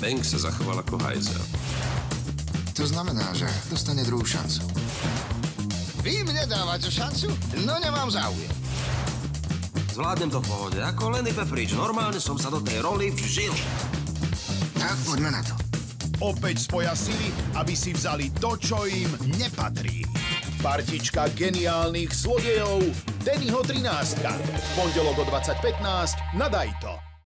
Bank sa zachoval ako hajzel. To znamená, že dostane druhú šancu. Vy mne dávate šancu? No nemám záujem. Zvládnem to v pohode, ako Lenny Pepperidge. Normálne som sa do tej roli vžil. Tak poďme na to. Opäť spoja sily, aby si vzali to, čo im nepatrí. Partička geniálnych zlodejov Dannyho 13. V pondelok o 20:15 na Dajto.